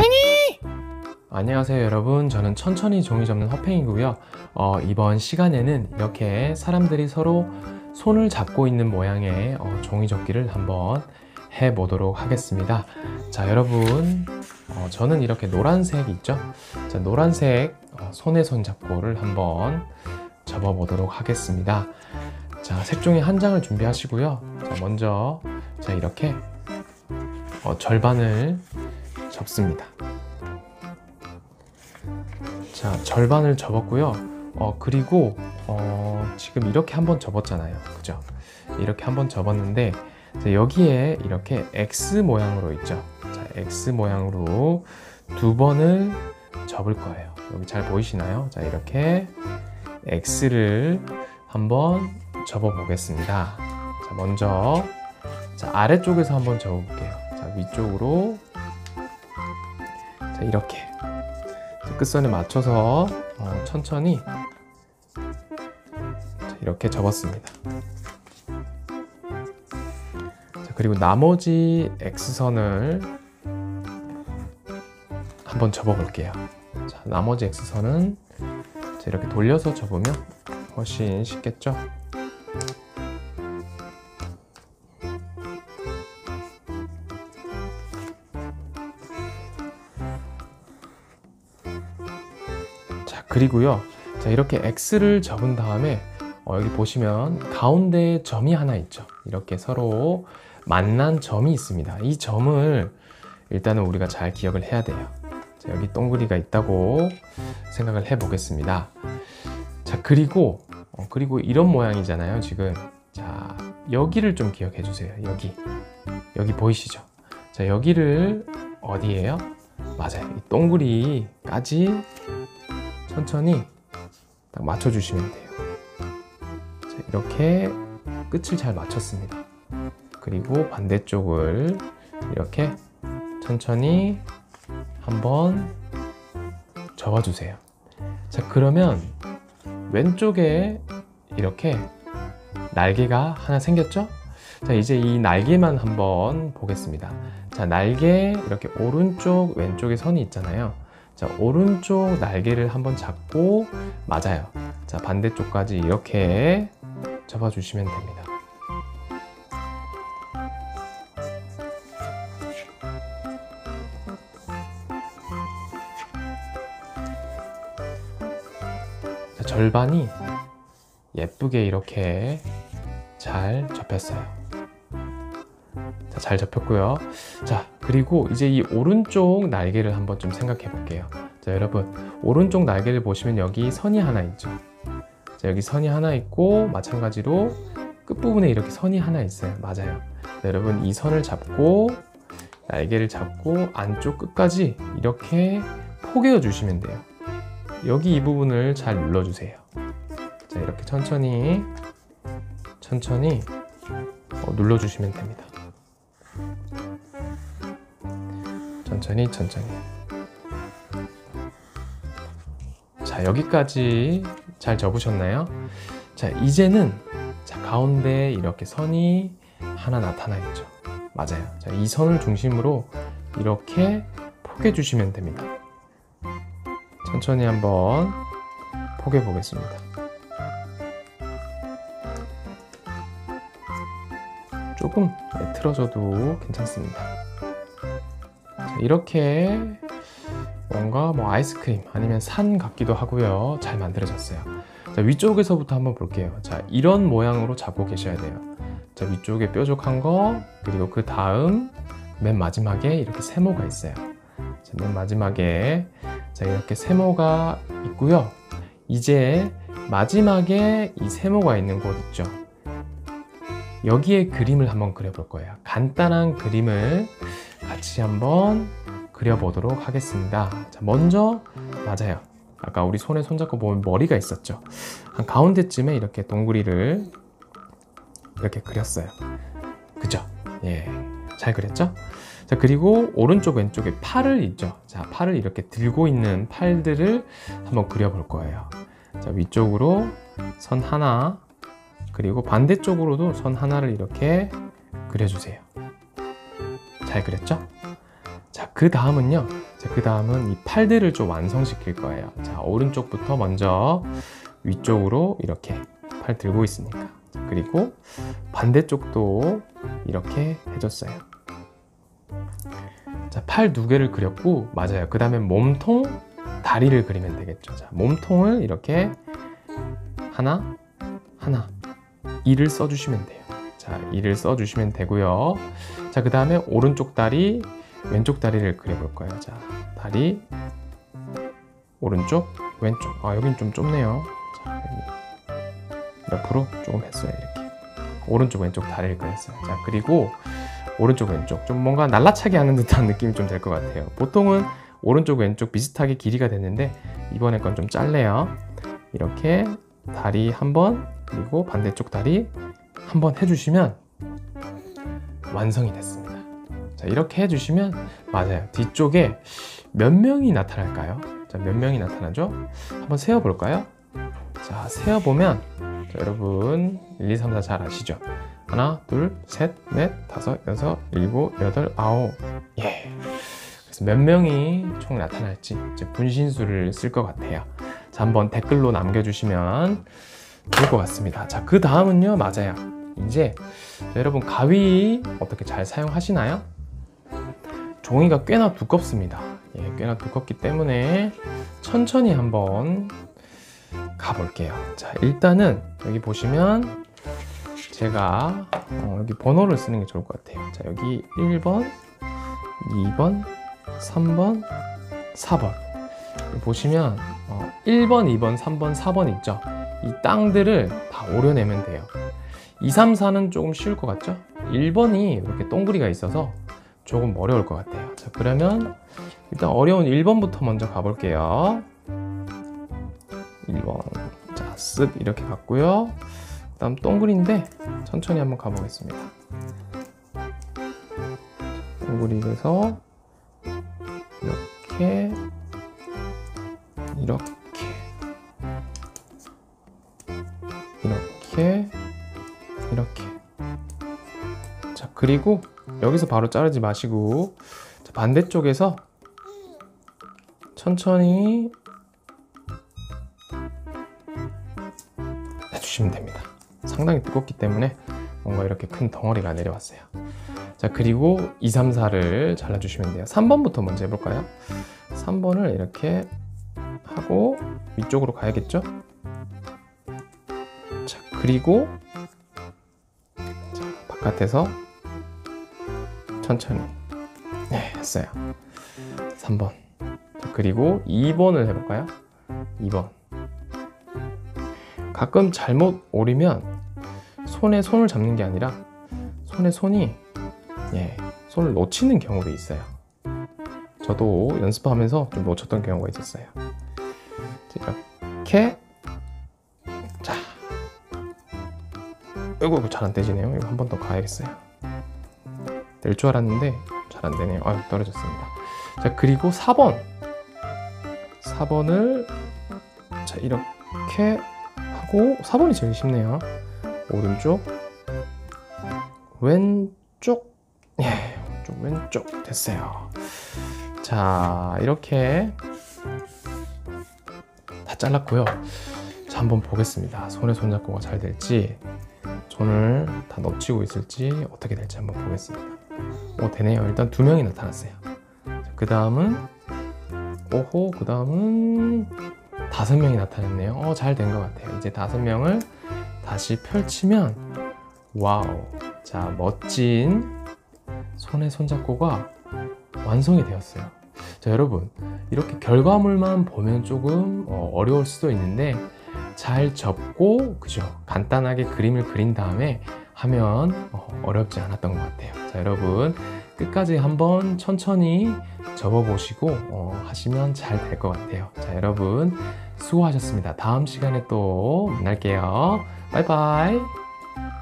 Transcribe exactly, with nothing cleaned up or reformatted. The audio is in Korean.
허팽이! 안녕하세요 여러분, 저는 천천히 종이 접는 허팽이고요. 어, 이번 시간에는 이렇게 사람들이 서로 손을 잡고 있는 모양의 어, 종이 접기를 한번 해보도록 하겠습니다. 자 여러분, 어, 저는 이렇게 노란색 있죠? 자, 노란색 어, 손에 손 잡고를 한번 접어 보도록 하겠습니다. 자, 색종이 한 장을 준비하시고요. 자, 먼저 자 이렇게 어, 절반을 접습니다. 자, 절반을 접었고요. 어, 그리고 어, 지금 이렇게 한번 접었잖아요. 그죠? 이렇게 한번 접었는데 자, 여기에 이렇게 X 모양으로 있죠. 자, X 모양으로 두 번을 접을 거예요. 여기 잘 보이시나요? 자, 이렇게 X를 한번 접어 보겠습니다. 자, 먼저 자, 아래쪽에서 한번 접어 볼게요. 자, 위쪽으로 자, 이렇게 끝선에 맞춰서 어, 천천히 자, 이렇게 접었습니다. 자, 그리고 나머지 X선을 한번 접어 볼게요. 자, 나머지 X선은 자, 이렇게 돌려서 접으면 훨씬 쉽겠죠? 자, 그리고요. 자, 이렇게 X를 접은 다음에 어, 여기 보시면 가운데에 점이 하나 있죠. 이렇게 서로 만난 점이 있습니다. 이 점을 일단은 우리가 잘 기억을 해야 돼요. 자, 여기 동그리가 있다고 생각을 해 보겠습니다. 자, 그리고 어, 그리고 이런 모양이잖아요, 지금. 자, 여기를 좀 기억해 주세요. 여기. 여기 보이시죠? 자, 여기를 어디예요? 맞아요. 이 동그리까지 천천히 딱 맞춰 주시면 돼요. 자, 이렇게 끝을 잘 맞췄습니다. 그리고 반대쪽을 이렇게 천천히 한번 접어 주세요. 자, 그러면 왼쪽에 이렇게 날개가 하나 생겼죠? 자, 이제 이 날개만 한번 보겠습니다. 자, 날개 이렇게 오른쪽 왼쪽에 선이 있잖아요. 자, 오른쪽 날개를 한번 잡고 맞아요. 자, 반대쪽까지 이렇게 접어 주시면 됩니다. 자, 절반이 예쁘게 이렇게 잘 접혔어요. 자, 잘 접혔고요. 자, 그리고 이제 이 오른쪽 날개를 한번 좀 생각해 볼게요. 자, 여러분, 오른쪽 날개를 보시면 여기 선이 하나 있죠. 자, 여기 선이 하나 있고 마찬가지로 끝부분에 이렇게 선이 하나 있어요. 맞아요. 자, 여러분, 이 선을 잡고 날개를 잡고 안쪽 끝까지 이렇게 포개어 주시면 돼요. 여기 이 부분을 잘 눌러 주세요. 자, 이렇게 천천히 천천히 어, 눌러 주시면 됩니다. 천천히 천천히. 자, 여기까지 잘 접으셨나요? 자, 이제는 자, 가운데 이렇게 선이 하나 나타나 있죠. 맞아요. 자, 이 선을 중심으로 이렇게 포개 주시면 됩니다. 천천히 한번 포개 보겠습니다. 조금 네, 틀어져도 괜찮습니다. 자, 이렇게 뭔가 뭐 아이스크림 아니면 산 같기도 하고요. 잘 만들어졌어요. 자, 위쪽에서부터 한번 볼게요. 자, 이런 모양으로 잡고 계셔야 돼요. 자, 위쪽에 뾰족한 거, 그리고 그 다음 맨 마지막에 이렇게 세모가 있어요. 자, 맨 마지막에 자, 이렇게 세모가 있고요. 이제 마지막에 이 세모가 있는 곳 있죠. 여기에 그림을 한번 그려볼 거예요. 간단한 그림을 같이 한번 그려보도록 하겠습니다. 자, 먼저 맞아요. 아까 우리 손에 손잡고 보면 머리가 있었죠. 한 가운데쯤에 이렇게 동그리를 이렇게 그렸어요. 그죠? 예, 잘 그렸죠? 자, 그리고 오른쪽 왼쪽에 팔을 있죠. 자, 팔을 이렇게 들고 있는 팔들을 한번 그려볼 거예요. 자, 위쪽으로 선 하나, 그리고 반대쪽으로도 선 하나를 이렇게 그려주세요. 잘 그렸죠? 자, 그 다음은요. 자, 그 다음은 이 팔들을 좀 완성시킬 거예요. 자, 오른쪽부터 먼저 위쪽으로 이렇게 팔 들고 있으니까. 자, 그리고 반대쪽도 이렇게 해줬어요. 자, 팔 두 개를 그렸고, 맞아요. 그 다음에 몸통, 다리를 그리면 되겠죠. 자, 몸통을 이렇게 하나, 하나, 이를 써주시면 돼요. 자, 이를 써주시면 되고요. 자, 그 다음에 오른쪽 다리, 왼쪽 다리를 그려볼 거예요. 자, 다리, 오른쪽, 왼쪽. 아, 여긴 좀 좁네요. 자, 여기 옆으로 조금 했어요. 이렇게 오른쪽, 왼쪽 다리를 그렸어요. 자, 그리고 오른쪽, 왼쪽 좀 뭔가 날라차게 하는 듯한 느낌이 좀 될 것 같아요. 보통은 오른쪽, 왼쪽 비슷하게 길이가 됐는데 이번에 건 좀 짧네요. 이렇게 다리 한 번, 그리고 반대쪽 다리 한 번 해주시면 완성이 됐습니다. 자, 이렇게 해주시면 맞아요. 뒤쪽에 몇 명이 나타날까요? 자, 몇 명이 나타나죠? 한번 세어볼까요? 자, 세어보면 자, 여러분 일, 이, 삼, 사 잘 아시죠? 하나, 둘, 셋, 넷, 다섯, 여섯, 일곱, 여덟, 아홉. 예. 그래서 몇 명이 총 나타날지 이제 분신술을 쓸 것 같아요. 자, 한번 댓글로 남겨주시면 좋을 것 같습니다. 자, 그 다음은요, 맞아요. 이제 여러분 가위 어떻게 잘 사용하시나요? 종이가 꽤나 두껍습니다. 예, 꽤나 두껍기 때문에 천천히 한번 가볼게요. 자, 일단은 여기 보시면 제가 어, 여기 번호를 쓰는 게 좋을 것 같아요. 자, 여기 일 번, 이 번, 삼 번, 사 번 보시면 어, 일 번, 이 번, 삼 번, 사 번 있죠? 이 땅들을 다 오려내면 돼요. 이, 삼, 사는 조금 쉬울 것 같죠? 일 번이 이렇게 동그리가 있어서 조금 어려울 것 같아요. 자, 그러면 일단 어려운 일 번부터 먼저 가볼게요. 일 번. 자, 쓱 이렇게 갔고요. 그 다음 동그리인데 천천히 한번 가보겠습니다. 동그리에서 이렇게 이렇게 이렇게 이렇게. 자, 그리고 여기서 바로 자르지 마시고 자, 반대쪽에서 천천히 해주시면 됩니다. 상당히 두껍기 때문에 뭔가 이렇게 큰 덩어리가 내려왔어요. 자, 그리고 이, 삼, 사를 잘라주시면 돼요. 삼 번부터 먼저 해볼까요? 삼 번을 이렇게 하고 위쪽으로 가야겠죠? 자, 그리고 자, 바깥에서 천천히 네, 했어요. 삼 번. 자, 그리고 이 번을 해볼까요? 이 번. 가끔 잘못 오리면 손에 손을 잡는 게 아니라 손에 손이 예, 손을 놓치는 경우도 있어요. 저도 연습하면서 좀 놓쳤던 경우가 있었어요. 이렇게 자, 이거 잘 안 떼지네요. 이거 한 번 더 가야겠어요. 될 줄 알았는데 잘 안 되네요. 아유, 떨어졌습니다. 자, 그리고 사 번. 사 번을 자, 이렇게 하고 사 번이 제일 쉽네요. 오른쪽, 왼쪽, 예, 좀 왼쪽 됐어요. 자, 이렇게 다 잘랐고요. 자, 한번 보겠습니다. 손에 손잡고가 잘 될지, 손을 다 놓치고 있을지 어떻게 될지 한번 보겠습니다. 오, 되네요. 일단 두 명이 나타났어요. 그 다음은 오호, 그 다음은 다섯 명이 나타났네요. 어, 잘 된 것 같아요. 이제 다섯 명을 다시 펼치면 와우, 자, 멋진 손에 손잡고가 완성이 되었어요. 자, 여러분, 이렇게 결과물만 보면 조금 어, 어려울 수도 있는데 잘 접고 그죠? 간단하게 그림을 그린 다음에 하면 어, 어렵지 않았던 것 같아요. 자, 여러분 끝까지 한번 천천히 접어보시고 어, 하시면 잘 될 것 같아요. 자, 여러분 수고하셨습니다. 다음 시간에 또 만날게요. 바이바이.